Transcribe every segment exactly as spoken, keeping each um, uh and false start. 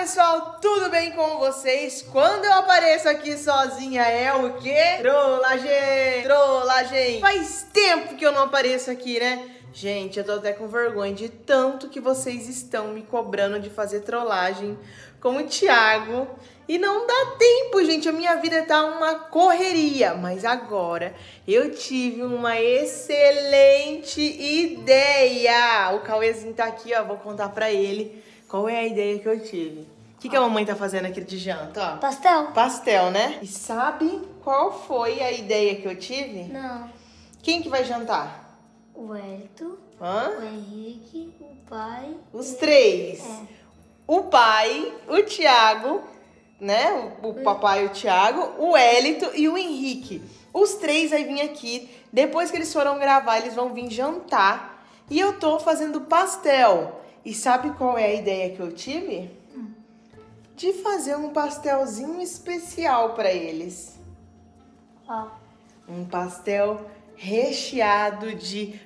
pessoal, tudo bem com vocês? Quando eu apareço aqui sozinha é o quê? Trollagem! Trollagem! Faz tempo que eu não apareço aqui, né? Gente, eu tô até com vergonha de tanto que vocês estão me cobrando de fazer trollagem com o Thiago. E não dá tempo, gente, a minha vida tá uma correria. Mas agora eu tive uma excelente ideia. O Cauêzinho tá aqui, ó, vou contar pra ele qual é a ideia que eu tive. O que, que a mamãe tá fazendo aqui de janta, ó? Pastel. Pastel, né? E sabe qual foi a ideia que eu tive? Não. Quem que vai jantar? O Elton, Hã? o Henrique, o pai. Os três. É. O pai, o Thiago, né? O, o papai e o Thiago, o Elton e o Henrique. Os três vai vir aqui. Depois que eles foram gravar, eles vão vir jantar. E eu tô fazendo pastel. E sabe qual é a ideia que eu tive? Hum. De fazer um pastelzinho especial pra eles. Ó. Um pastel recheado de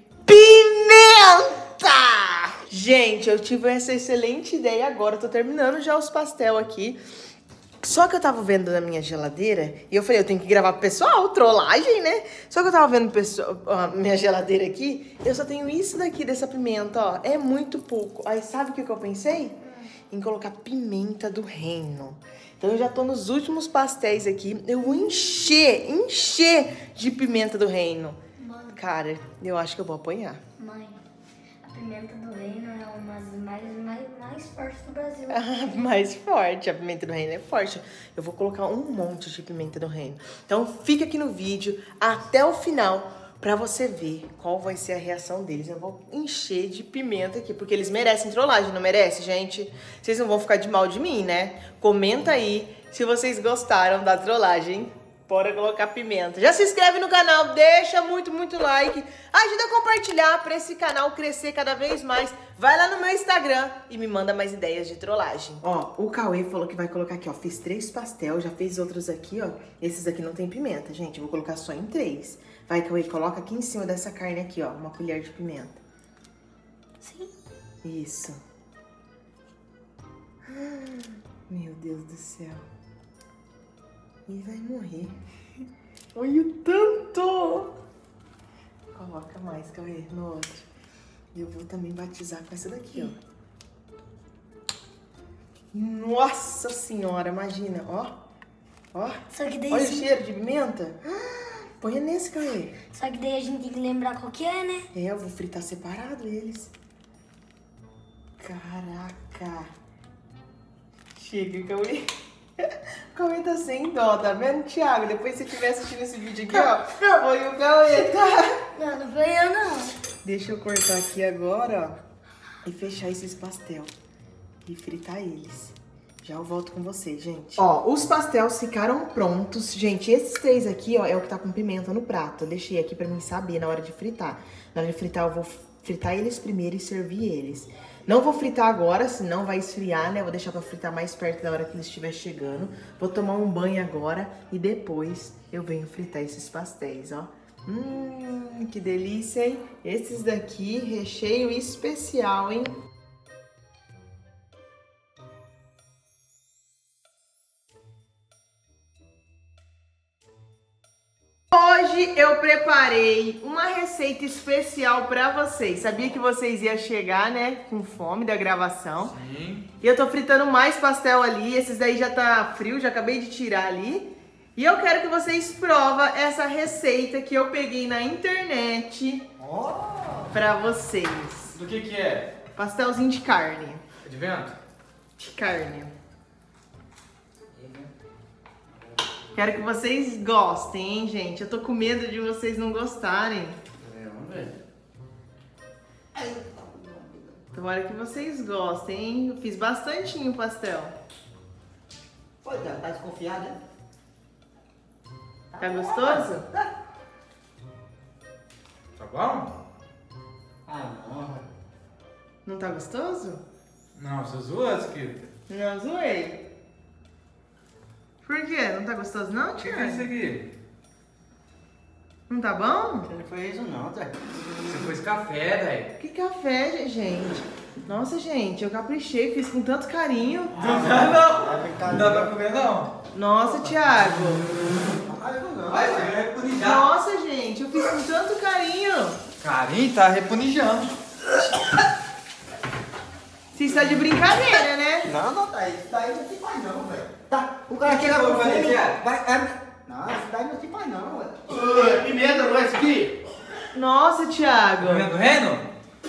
pimenta! Gente, eu tive essa excelente ideia agora. Eu tô terminando já os pastel aqui. Só que eu tava vendo na minha geladeira e eu falei, eu tenho que gravar pro pessoal, trollagem, né? Só que eu tava vendo pessoal, a minha geladeira aqui, eu só tenho isso daqui dessa pimenta, ó. É muito pouco. Aí sabe o que, que eu pensei? Em colocar pimenta do reino. Então eu já tô nos últimos pastéis aqui. Eu vou encher, encher de pimenta do reino. Mãe. Cara, eu acho que eu vou apanhar. Mãe, a pimenta do reino é uma das mais, mais, mais fortes do Brasil. Ah, mais forte, a pimenta do reino é forte. Eu vou colocar um monte de pimenta do reino. Então fica aqui no vídeo até o final pra você ver qual vai ser a reação deles. Eu vou encher de pimenta aqui, porque eles merecem trollagem, não merece, gente? Vocês não vão ficar de mal de mim, né? Comenta aí se vocês gostaram da trollagem. Bora colocar pimenta. Já se inscreve no canal, deixa muito, muito like. Ajuda a compartilhar pra esse canal crescer cada vez mais. Vai lá no meu Instagram e me manda mais ideias de trollagem. Ó, o Cauê falou que vai colocar aqui, ó. Fiz três pastel, já fez outros aqui, ó. Esses aqui não tem pimenta, gente. Eu vou colocar só em três. Vai, Cauê, coloca aqui em cima dessa carne aqui, ó. Uma colher de pimenta. Sim. Isso. Meu Deus do céu. E vai morrer. Olha o tanto! Coloca mais, Cauê, no outro. E eu vou também batizar com essa daqui, ó. Nossa senhora, imagina, ó. Ó. Só que daí Olha sim. o cheiro de pimenta. Põe nesse, Cauê. Só que daí a gente tem que lembrar qual que é, né? É, eu vou fritar separado eles. Caraca. Chega, Cauê. O Cauê tá sem dó, tá vendo, Thiago? Depois se você estiver assistindo esse vídeo aqui, ó, foi o Cauê, tá? Não, não foi eu, não. Deixa eu cortar aqui agora, ó, e fechar esses pastel e fritar eles. Já eu volto com vocês, gente. Ó, os pastéis ficaram prontos. Gente, esses três aqui, ó, é o que tá com pimenta no prato. Eu deixei aqui pra mim saber na hora de fritar. Na hora de fritar, eu vou fritar eles primeiro e servir eles. Não vou fritar agora, senão vai esfriar, né? Vou deixar pra fritar mais perto da hora que eles estiver chegando. Vou tomar um banho agora e depois eu venho fritar esses pastéis, ó. Hum, que delícia, hein? Esses daqui, recheio especial, hein? Hoje eu preparei uma receita especial pra vocês. Sabia que vocês iam chegar, né, com fome da gravação. Sim. E eu tô fritando mais pastel ali. Esses daí já tá frio, já acabei de tirar ali. E eu quero que vocês provem essa receita que eu peguei na internet Oh. pra vocês. Do que que é? Pastelzinho de carne. É de vento? De carne. Quero que vocês gostem, hein, gente? Eu tô com medo de vocês não gostarem. É, vamos ver. Tomara que vocês gostem, hein? Eu fiz bastantinho pastel. Pô, tá, tá desconfiado, né? Tá gostoso? Tá bom? Ah, não. Não tá gostoso? Não, você zoou, Skip. Não zoei. Por quê? Não tá gostoso não, O que que é isso Thiago? aqui? Não tá bom? Não foi isso não, tá? Você pôs café, velho. Que café, gente. Nossa, gente, eu caprichei, fiz com tanto carinho. Não dá não. Não dá pra comer não. Nossa, Thiago. Vai, vai repunijando. Nossa, gente, eu fiz com tanto carinho. Carinho tá repunijando. Você está de brincadeira, né? Não, não, tá. Isso daí não se faz não, velho. Tá, o cara Que chega que eu com vou fazer, fome, Thiago? vai... É... Não, isso daí não se faz não, velho. Pimenta, não é esse aqui? Nossa, Thiago. Pimenta do reino?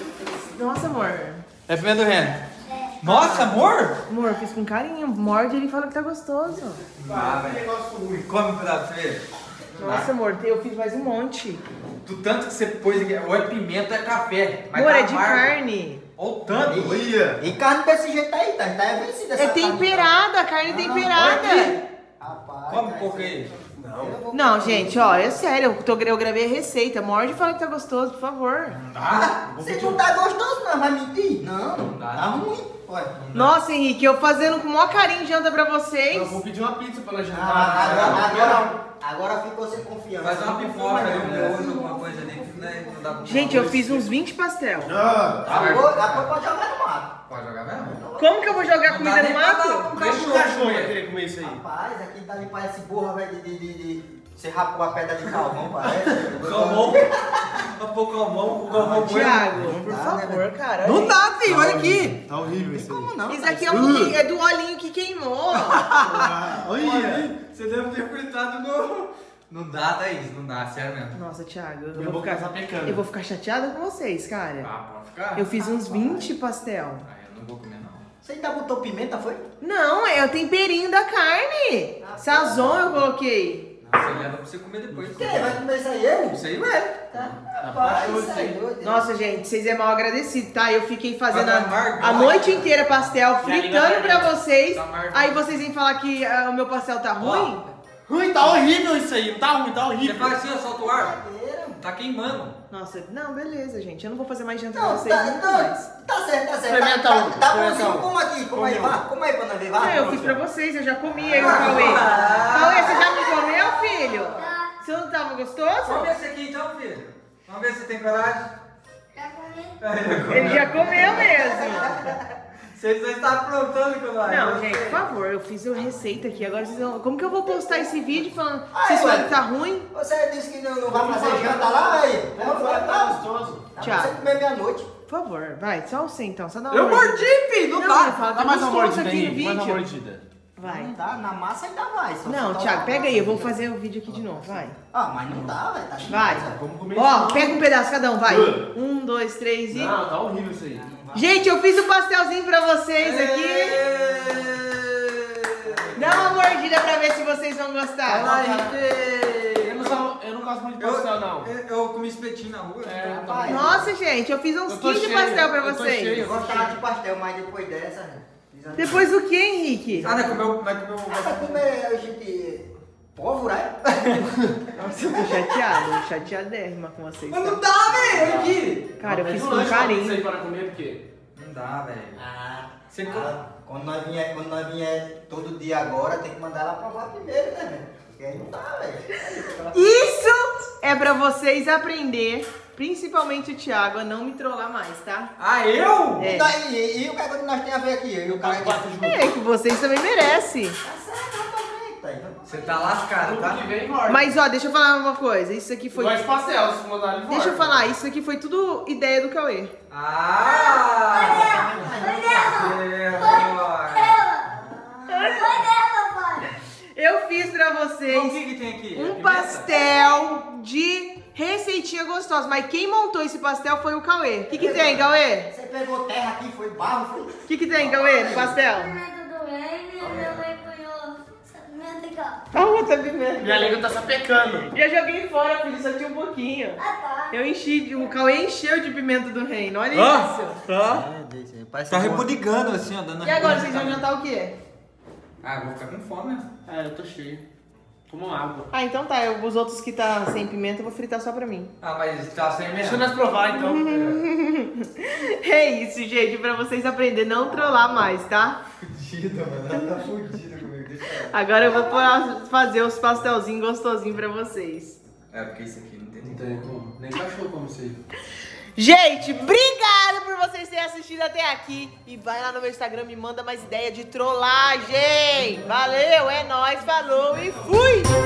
Nossa, amor. É pimenta do reino. Nossa, amor? Amor, eu fiz com carinho. Morde ele e fala que tá gostoso. Ah, Que velho. negócio ruim. Come um pedaço pra você ver. Nossa, amor, eu fiz mais um monte. Do tanto que você pôs aqui, ou é pimenta ou é café. Mas Amor, tá é de amargo. carne. Olha o tanto. Olha. E carne desse jeito aí, tá? Tá é vencida essa É carne. temperada, a carne Ah, temperada. Rapaz, Come um tá, pouco isso aí. Eu vou Não, comer. gente, ó, é sério, eu, tô, eu gravei a receita. Morde e fala que tá gostoso, por favor. Ah, Se não tá gostoso, não, vai mentir? Não, Não dá, tá não. ruim. Ué. Nossa, Henrique, eu fazendo com o maior carinho janta pra vocês. Eu vou pedir uma pizza pra nós jantar. Ah, agora, agora, agora ficou sem confiança. faz uma Não pipoca confia, ali, um não. miojo, alguma coisa ali. Né? Não dá pra Gente, eu fiz uns vinte pastel. Ah, Agora, agora pode jogar no mato. Pode jogar mesmo? Como que eu vou jogar Não comida dá no nem pra dar mato? um deixa o cachorro cachorro vai comer. querer comer isso aí. Rapaz, aqui dali parece borra, velho, de, de, de, de... Você rapou a pedra de calmão, parece. Calmão. Um pouco calmão, o calmão bueno. Thiago, por dá, favor, cara. Não olha dá, filho, olha aqui. Tá horrível isso aí. Como não? Isso tá? aqui é, um pouquinho- é do olhinho que queimou. Ah, olha. Você deve ter fritado no... Não dá, Thaís, não dá, sério mesmo. Nossa, Thiago, eu Minha vou, boca ficar, tá pecando. eu vou ficar chateada com vocês, cara. Ah, pode ficar? Eu fiz uns vinte pastel. Ah, eu não vou comer, não. Você ainda botou pimenta, foi? Não, é o temperinho da carne. Sazon eu coloquei. Você leva pra você comer depois. Quem vai comer isso aí? Eu? Isso aí, ué. Tá. Rapaz, Rapaz, isso aí, isso aí. doido. Nossa, gente, vocês é mal agradecidos, tá? Eu fiquei fazendo Tá a, amargo, a né? noite inteira pastel, E ali fritando na pra fermenta. vocês. Tá amargo. Aí vocês vêm falar que ah, o meu pastel tá ruim? Ruim, tá horrível isso aí. Tá ruim, tá Você horrível. faz assim, ó, solta o ar. Brincadeira. Tá queimando. Nossa, não, beleza, gente. Eu não vou fazer mais janta Não, pra vocês tá, nunca mais. tá, tá certo, tá certo. Experimenta tá, um, Tá, tá experimenta bonzinho, um. como aqui, como aí, Come um. vá. Como aí pra nós ver, vá. Não, eu fiz pra vocês, eu já comi aí o Ah, Cauê. ah. Cauê, você já me comeu, filho? Tá, Você não tava gostoso? Vamos esse aqui então, filho. Vamos ver se tem coragem. já comi. Ele já comeu mesmo. Vocês não estão aprontando com nós. Não, gente, por favor, eu fiz uma receita aqui. Agora vocês vão... Como que eu vou postar esse vídeo falando... Ai, Vocês falam ué. que tá ruim? Você disse que não, não vai fazer janta lá, velho? Como vai tá gostoso? Tá Tchau. pra você comer meia-noite. Por favor, vai, só você então, só dá uma Eu mordida. mordi, filho. Não, Não, dá. eu falo, Dá tá mais uma gostoso mordida aqui aí. no Mais uma vídeo. mordida. Vai. Não dá, na massa ainda vai. só Não, soltar Thiago, na pega massa aí, eu vou ainda. fazer o vídeo aqui de novo, vai. Ah, mas não dá, velho. Tá cheio. Vai. Vamos comer Ó, isso. pega um pedaço cada um, vai. Uh. Um, dois, três e... Não, tá horrível isso aí. Gente, eu fiz o pastelzinho pra vocês aqui. Dá uma mordida pra ver se vocês vão gostar. Vai lá, Eu não, sou- eu não gosto muito de pastel, não. Eu, eu comi espetinho na rua. É, então- vai. Nossa, gente, eu fiz uns Eu tô quinze cheio, pastel pra eu tô vocês. cheio. Eu gostava de pastel, mas depois dessa... desanimou. Depois do que, Henrique? Ah, não comeu, não comeu Ah, vai comer a gente... Pólvora, é? Nossa, eu tô chateada, chateadérrima com vocês. Mas tá? não dá, velho. Aqui. Cara, eu Pede fiz um com lanche pra isso aí carinho. para comer, porque... Não dá, velho. Ah, Você ah, quando nós vier, quando nós vier todo dia agora, tem que mandar ela provar primeiro, né, velho? Porque aí não dá, velho. Isso é pra vocês aprender, principalmente o Thiago, a não me trollar mais, tá? Ah, eu? É. E, daí, e, e o que é que nós temos a ver aqui? E o cara Os aqui... quatro juntos. É que vocês também merecem. Tá certo, vamos pra frente, tá aí. Você tá lascado, Tudo tá? que vem, morre. Mas ó, deixa eu falar uma coisa. Isso aqui foi. Igual esse pastel, se mandar ele Deixa eu falar, isso aqui foi tudo ideia do Cauê. Ah! Foi dela! É, Foi dela, pai! Eu fiz pra O vocês que que tem aqui? É um pimenta? pastel de receitinha gostosa. Mas quem montou esse pastel foi o Cauê. O que, que tem, Cauê? Você pegou terra aqui, foi barro, foi... O que, que tem, Cauê, no pastel? Pimenta do reino e minha mãe punhou essa pimenta aqui, ó. A outra pimenta. Minha língua tá sapecando. Já joguei fora, filho, só tinha um pouquinho. Ah, tá. Eu enchi, o Cauê encheu de pimenta do reino, olha Ah, isso. tá. Parece Tá repudigando assim, ó, dando E agora, vocês vão jantar o quê? Ah, eu vou ficar com fome, né? É, eu tô cheio. Como água. Ah, então tá, eu, os outros que tá sem pimenta eu vou fritar só pra mim. Ah, mas tá sem Deixa mesmo. nós provar, então. É isso, gente, pra vocês aprenderem a não trollar mais, tá? Fudida, mano. Ela tá fudida comigo. Deixa ela. Agora eu vou pôr- fazer os pastelzinhos gostosinhos pra vocês. É, porque isso aqui não tem Não tem como. Nem cachorro como você. Gente, obrigada por vocês terem assistido até aqui. E vai lá no meu Instagram, me manda mais ideia de trollagem. Valeu, é nóis, falou e fui!